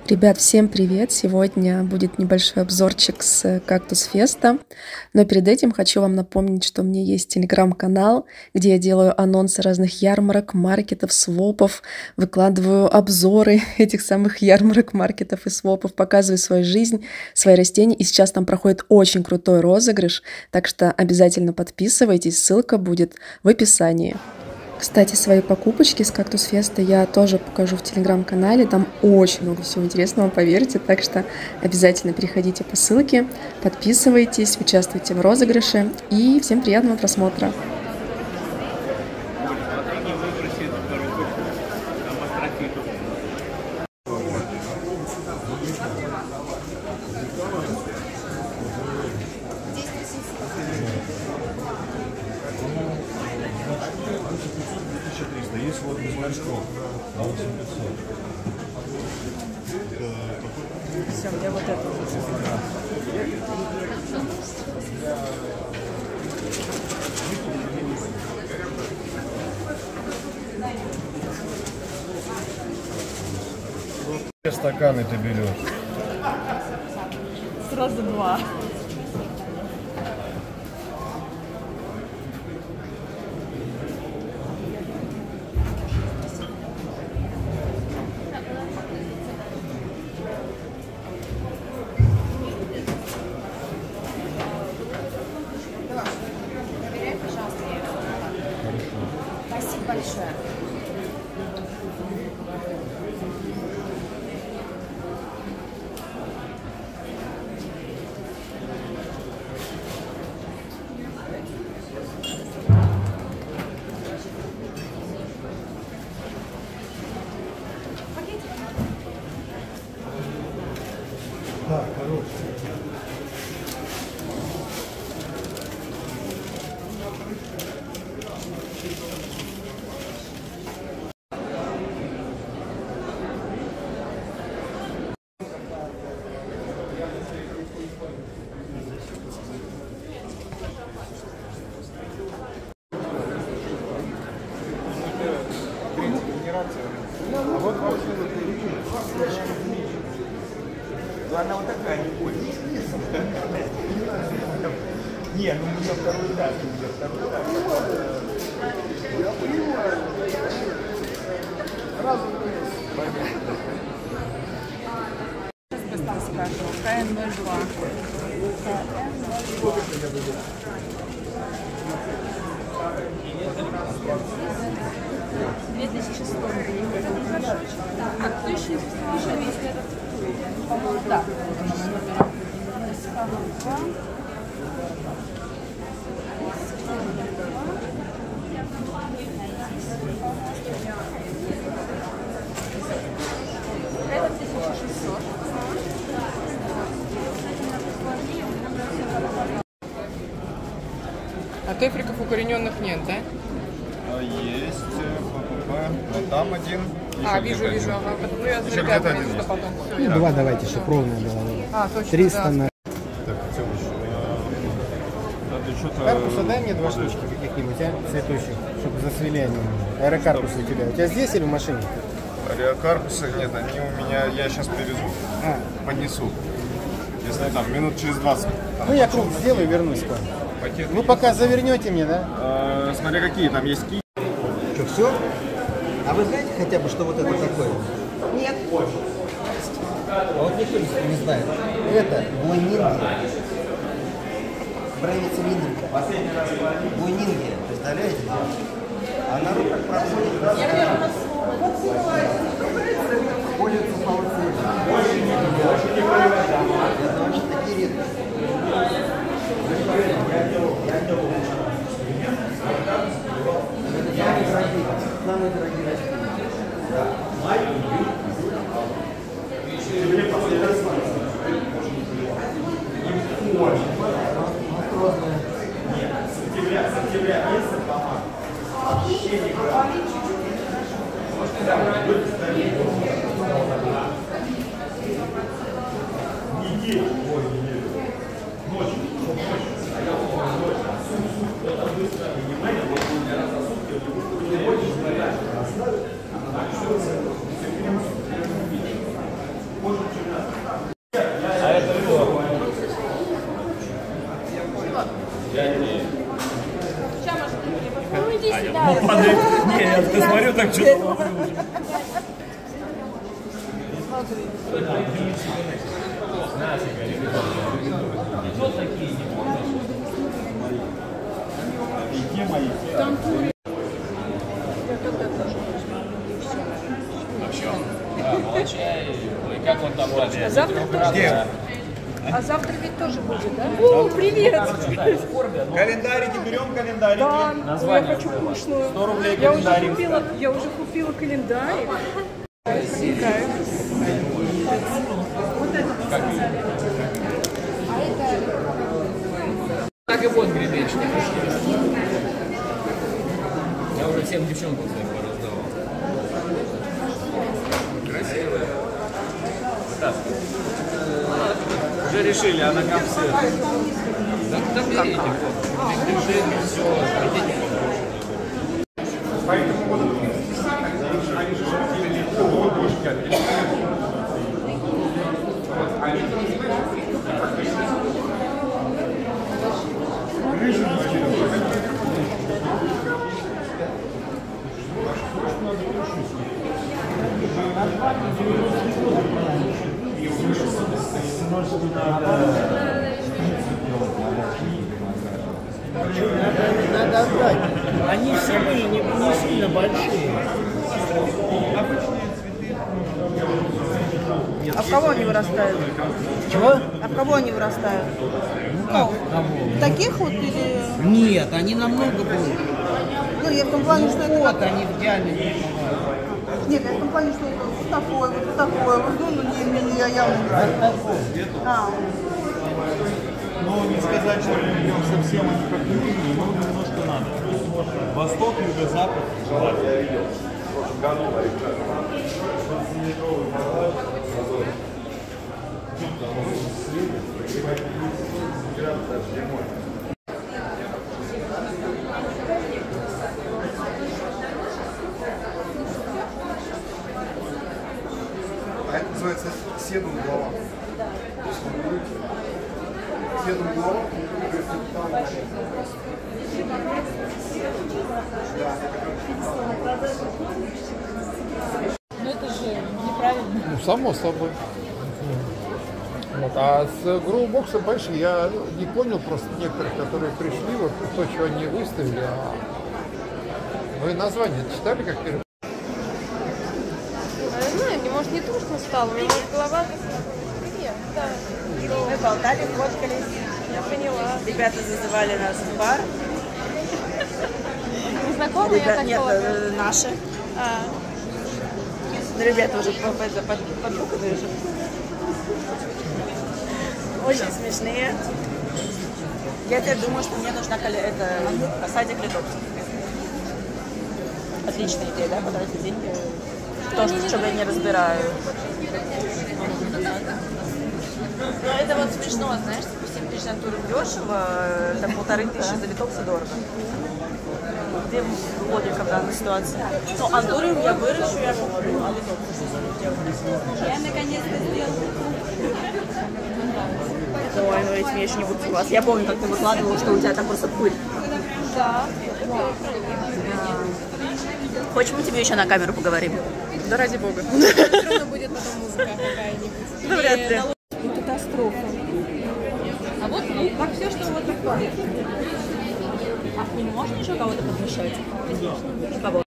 Ребят, всем привет! Сегодня будет небольшой обзорчик с Кактус Феста, но перед этим хочу вам напомнить, что у меня есть телеграм-канал, где я делаю анонсы разных ярмарок, маркетов, свопов, выкладываю обзоры этих самых ярмарок, маркетов и свопов, показываю свою жизнь, свои растения, и сейчас там проходит очень крутой розыгрыш, так что обязательно подписывайтесь, ссылка будет в описании. Кстати, свои покупочки с Кактус Феста я тоже покажу в телеграм-канале. Там очень много всего интересного, поверьте. Так что обязательно переходите по ссылке, подписывайтесь, участвуйте в розыгрыше. И всем приятного просмотра. Есть вот без морского. Все, мне вот это уже. Какие стаканы ты берешь? Сразу два. Спасибо большое. Да, хороший. А вот она вот такая не больше. Не, ну у меня второй раз. Я понимаю. Сразу понятно. Сейчас скажу. КН-02. А кто еще если это? Да. Это 1600. А тефриков укорененных нет, да? есть вот там один. Вижу. Ага. Ну, я Еще где-то один что есть. потом. Ну, два давайте, чтобы ровная была. Точно. 300 да. на... Так, Тёмыч, надо что-то... Карпуса дай мне два штучки каких-нибудь, цветущих, чтобы засвели они. Аэрокарпусы у тебя. У тебя здесь или в машине? Ариокарпусы нет, они у меня, я сейчас привезу. Поднесу. Если там минут через 20. Ну, я круг сделаю и вернусь к вам. Пакет. Ну, пока завернете мне, да? Смотри, какие там есть ки. Что, все? А вы знаете хотя бы, что вот это такое? Нет. А вот никто не знает. Это буйнинги. Бравица Линдрика. Буйнинги, представляете? А народ как проходит. Пользуются полоцами. Это очень такие редкие. Самые дорогие растения. Сентября месяца, по-моему. так что-то. Где мои? Как он там дальше? Завтра тоже. Где? А завтра ведь тоже будет, да? О, привет! Календарики, берем календарики. Да, я хочу пышную. 100 рублей календарик. Я уже купила календарь. Проникаю. Вот это мы сказали. Так и вот гребенчики пришли. Я уже всем девчонкам своим пораздавал. Красивая. Вытаскивай. Уже решили, а на конце. Да берите. Держи, все, идите Поэтому вот они же шутили, кто больше Надо отдать. Они все были не сильно большие. А в кого они вырастают? Чего? А в кого они вырастают? Кого? Таких вот или... Нет, они намного больше. Ну, я в том плане, что это... Вот они в диаметре. Нет, я в том плане, что это вот такой, вот такой. Вот, ну, я явно не знаю. А, Но не сказать, что мы идем совсем они как южные, но немножко надо. Восток, юго-запад, желательно. А это называется седум глава. Седум глава. ну это же неправильно. Ну, само собой. Вот. А с гроубоксом, понимаешь, я не понял просто некоторых, которые пришли, вот то, что они выставили, а вы название читали, как перед... Не знаю, мне может не тушно стало, у меня может голова... Привет, да. Мы болтали, фоткались. Я поняла. Ребята зазывали нас в бар. Незнакомые, я так Нет, полагаю. наши. А, Ну, ребята уже подпуканы уже. Очень смешные. Я теперь думаю, что мне нужна садик литовцев. Отличная идея, да, потратить деньги. То, что я не разбираю. Ну, это вот смешно, знаешь, 7 тысяч на туры дешево, там 1500 за литовцы дорого. Где логика в данной ситуации? Ну, а туры я выращу, я говорю, а литовцы я наконец-то сделала. Ой, ну этим я еще не буду согласна. Я помню, как ты выкладывала, что у тебя там просто пыль. да. Хочешь, мы тебе еще на камеру поговорим? Да ради бога. Все равно будет потом музыка какая-нибудь. Да вряд ли. Катастрофа. А вот, ну, так все, что вот такое. А не можно еще кого-то подмешать? Конечно. Кого?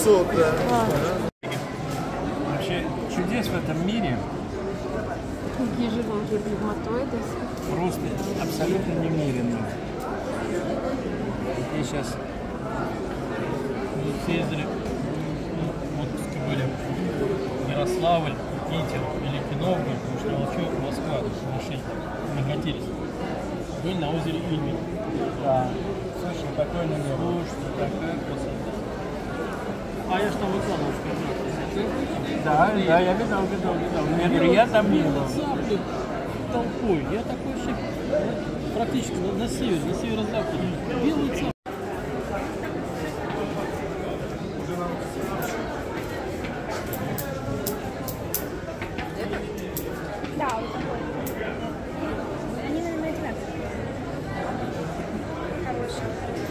500, да. Вообще чудес в этом мире Какие живые пигматоиды. просто абсолютно немерено. Я сейчас съездили, вот были Ярославль, Питер, Великий Новгород, потому что Волчок, Москва, машине накатились. Были на озере Ильмень. Да. Слушай, такой номер. Слушай, такая красота. А я что выкладывал в Да, я видал. Я там не был. Толпой. Я такой вообще практически на северо-западе. Белый цвет. Да, вот такой. Они, наверное, одинаковые. Хорошие.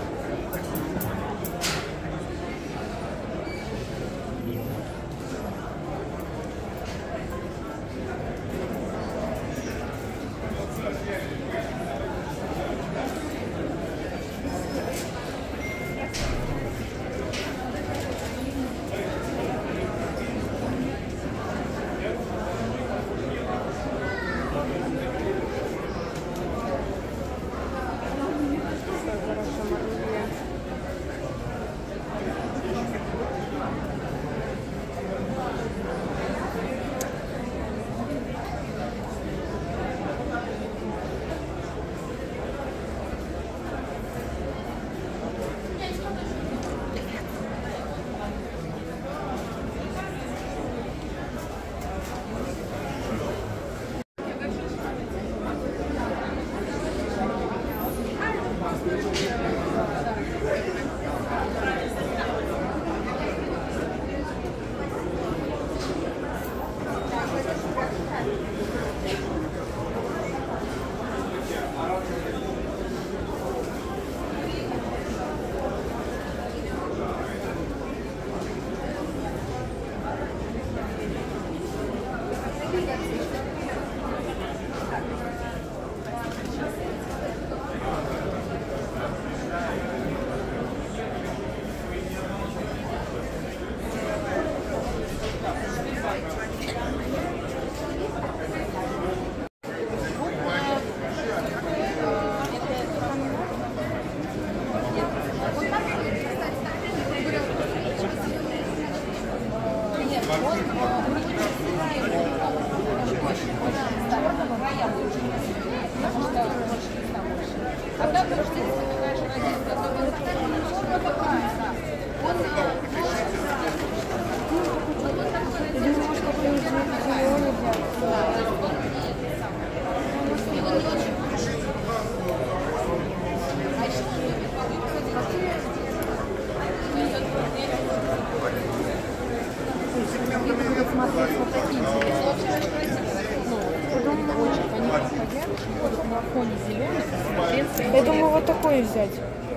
Я думаю, вот такой взять.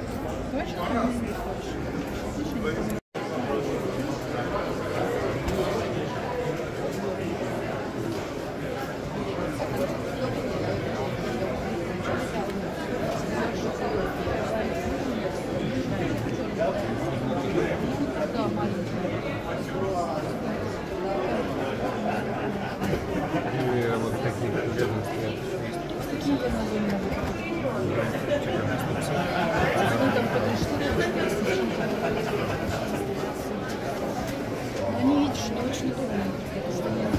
Вот такие бедные. Какие я могу? Они, видишь, очень удобно.